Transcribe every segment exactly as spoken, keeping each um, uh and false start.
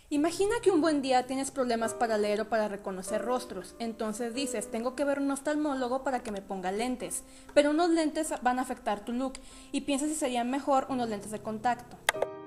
Imagina que un buen día tienes problemas para leer o para reconocer rostros, entonces dices, tengo que ver un oftalmólogo para que me ponga lentes, pero unos lentes van a afectar tu look y piensas si serían mejor unos lentes de contacto.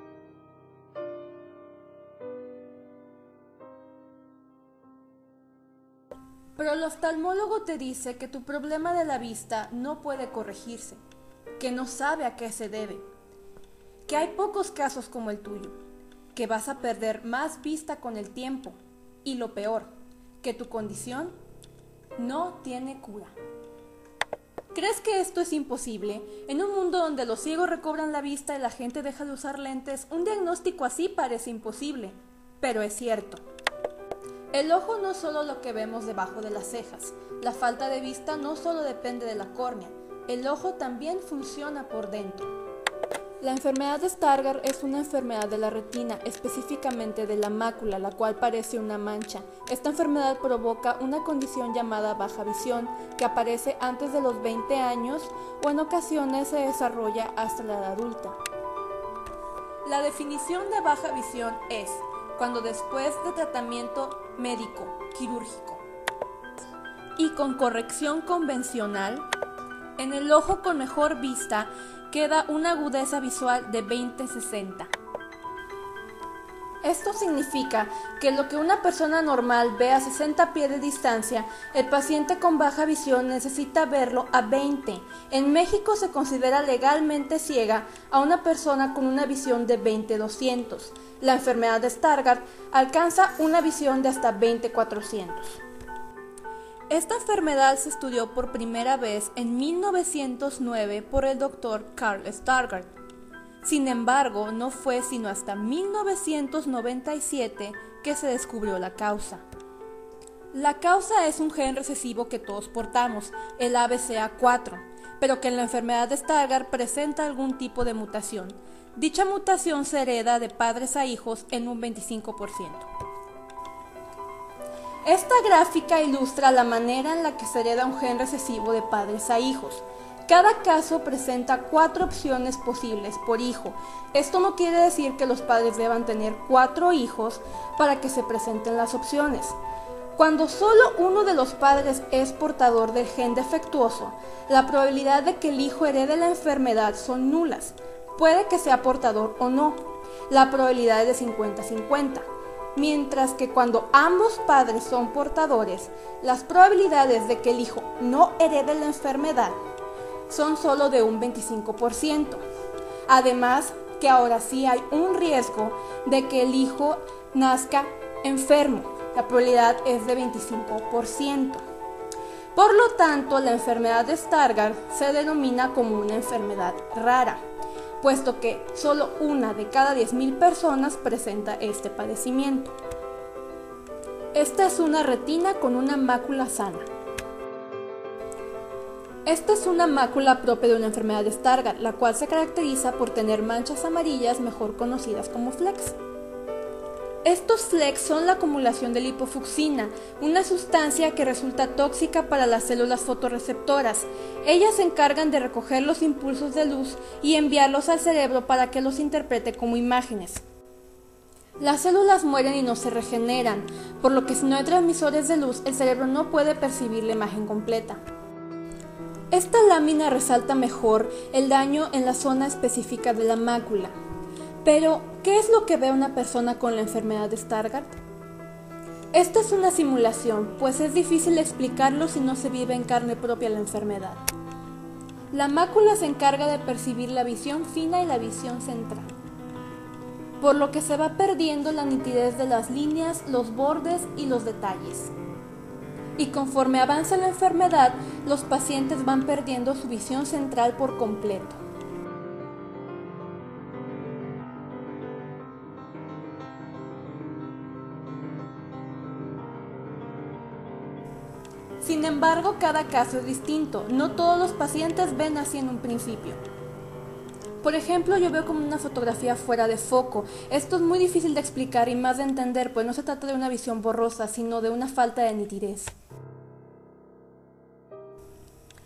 Pero el oftalmólogo te dice que tu problema de la vista no puede corregirse, que no sabe a qué se debe, que hay pocos casos como el tuyo, que vas a perder más vista con el tiempo y lo peor, que tu condición no tiene cura. ¿Crees que esto es imposible? En un mundo donde los ciegos recobran la vista y la gente deja de usar lentes, un diagnóstico así parece imposible, pero es cierto. El ojo no es solo lo que vemos debajo de las cejas. La falta de vista no solo depende de la córnea, el ojo también funciona por dentro. La enfermedad de Stargardt es una enfermedad de la retina, específicamente de la mácula, la cual parece una mancha. Esta enfermedad provoca una condición llamada baja visión, que aparece antes de los veinte años o en ocasiones se desarrolla hasta la edad adulta. La definición de baja visión es cuando después de tratamiento médico, quirúrgico y con corrección convencional, en el ojo con mejor vista queda una agudeza visual de veinte sesenta. Esto significa que lo que una persona normal ve a sesenta pies de distancia, el paciente con baja visión necesita verlo a veinte. En México se considera legalmente ciega a una persona con una visión de veinte doscientos. La enfermedad de Stargardt alcanza una visión de hasta veinte cuatrocientos. Esta enfermedad se estudió por primera vez en mil novecientos nueve por el doctor Carl Stargardt. Sin embargo, no fue sino hasta mil novecientos noventa y siete que se descubrió la causa. La causa es un gen recesivo que todos portamos, el A B C A cuatro, pero que en la enfermedad de Stargardt presenta algún tipo de mutación. Dicha mutación se hereda de padres a hijos en un veinticinco por ciento. Esta gráfica ilustra la manera en la que se hereda un gen recesivo de padres a hijos. Cada caso presenta cuatro opciones posibles por hijo. Esto no quiere decir que los padres deban tener cuatro hijos para que se presenten las opciones. Cuando solo uno de los padres es portador del gen defectuoso, la probabilidad de que el hijo herede la enfermedad son nulas. Puede que sea portador o no. La probabilidad es de cincuenta a cincuenta. Mientras que cuando ambos padres son portadores, las probabilidades de que el hijo no herede la enfermedad son solo de un veinticinco por ciento. Además, que ahora sí hay un riesgo de que el hijo nazca enfermo. La probabilidad es de veinticinco por ciento. Por lo tanto, la enfermedad de Stargardt se denomina como una enfermedad rara, puesto que solo una de cada diez mil personas presenta este padecimiento. Esta es una retina con una mácula sana. Esta es una mácula propia de una enfermedad de Stargardt, la cual se caracteriza por tener manchas amarillas mejor conocidas como flecks. Estos flecks son la acumulación de lipofucsina, una sustancia que resulta tóxica para las células fotorreceptoras. Ellas se encargan de recoger los impulsos de luz y enviarlos al cerebro para que los interprete como imágenes. Las células mueren y no se regeneran, por lo que si no hay transmisores de luz, el cerebro no puede percibir la imagen completa. Esta lámina resalta mejor el daño en la zona específica de la mácula. Pero, ¿qué es lo que ve una persona con la enfermedad de Stargardt? Esto es una simulación, pues es difícil explicarlo si no se vive en carne propia la enfermedad. La mácula se encarga de percibir la visión fina y la visión central, por lo que se va perdiendo la nitidez de las líneas, los bordes y los detalles. Y conforme avanza la enfermedad, los pacientes van perdiendo su visión central por completo. Sin embargo, cada caso es distinto. No todos los pacientes ven así en un principio. Por ejemplo, yo veo como una fotografía fuera de foco. Esto es muy difícil de explicar y más de entender, pues no se trata de una visión borrosa, sino de una falta de nitidez.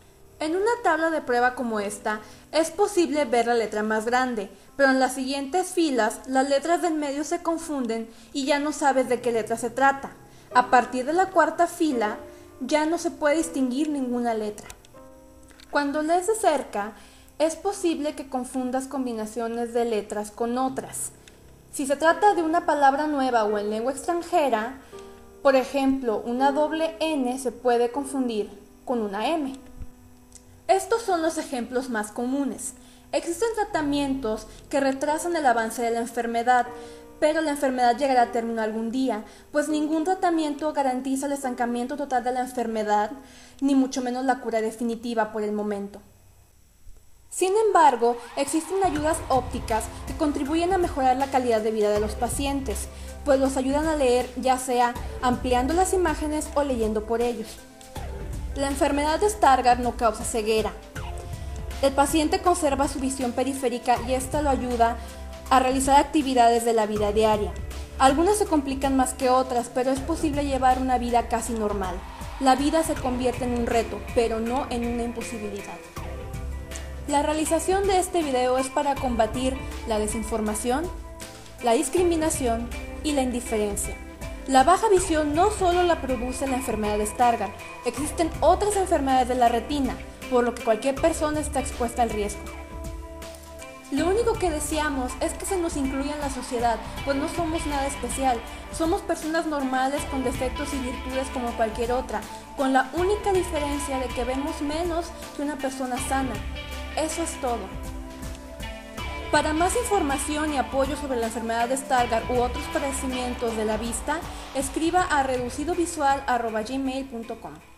En una tabla de prueba como esta, es posible ver la letra más grande, pero en las siguientes filas las letras del medio se confunden y ya no sabes de qué letra se trata. A partir de la cuarta fila, ya no se puede distinguir ninguna letra. Cuando lees de cerca, es posible que confundas combinaciones de letras con otras. Si se trata de una palabra nueva o en lengua extranjera, por ejemplo, una doble N se puede confundir con una M. Estos son los ejemplos más comunes. Existen tratamientos que retrasan el avance de la enfermedad, pero la enfermedad llegará a término algún día, pues ningún tratamiento garantiza el estancamiento total de la enfermedad, ni mucho menos la cura definitiva por el momento. Sin embargo, existen ayudas ópticas que contribuyen a mejorar la calidad de vida de los pacientes, pues los ayudan a leer ya sea ampliando las imágenes o leyendo por ellos. La enfermedad de Stargardt no causa ceguera. El paciente conserva su visión periférica y esta lo ayuda a realizar actividades de la vida diaria. Algunas se complican más que otras, pero es posible llevar una vida casi normal. La vida se convierte en un reto, pero no en una imposibilidad. La realización de este video es para combatir la desinformación, la discriminación y la indiferencia. La baja visión no solo la produce la enfermedad de Stargardt, existen otras enfermedades de la retina, por lo que cualquier persona está expuesta al riesgo. Lo único que deseamos es que se nos incluya en la sociedad, pues no somos nada especial, somos personas normales con defectos y virtudes como cualquier otra, con la única diferencia de que vemos menos que una persona sana. Eso es todo. Para más información y apoyo sobre la enfermedad de Stargardt u otros padecimientos de la vista, escriba a reducidovisual arroba gmail punto com.